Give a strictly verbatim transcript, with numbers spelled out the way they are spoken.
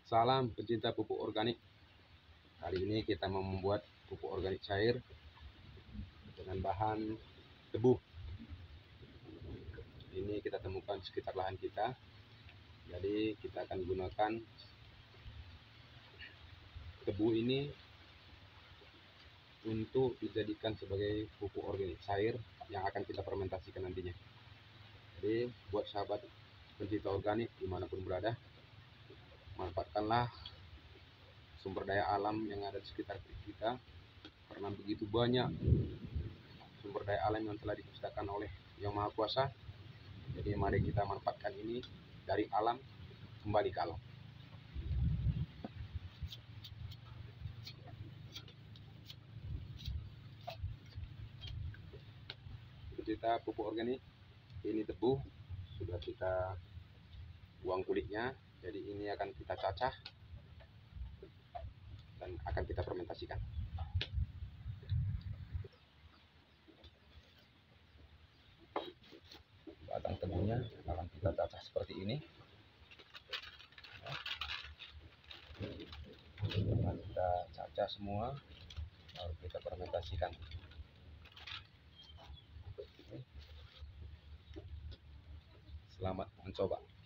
Salam pecinta pupuk organik. Kali ini kita mau membuat pupuk organik cair dengan bahan tebu. Ini kita temukan sekitar lahan kita. Jadi kita akan gunakan tebu ini untuk dijadikan sebagai pupuk organik cair yang akan kita fermentasikan nantinya. Jadi buat sahabat pencinta organik dimanapun berada, manfaatkanlah sumber daya alam yang ada di sekitar kita, karena begitu banyak sumber daya alam yang telah diciptakan oleh Yang Maha Kuasa. Jadi mari kita manfaatkan ini dari alam kembali ke alam. Kita pupuk organik, ini tebu sudah kita buang kulitnya, jadi ini akan kita cacah dan akan kita fermentasikan. Batang tebunya akan kita cacah seperti ini. Setelah kita cacah semua, lalu kita fermentasikan. Selamat mencoba.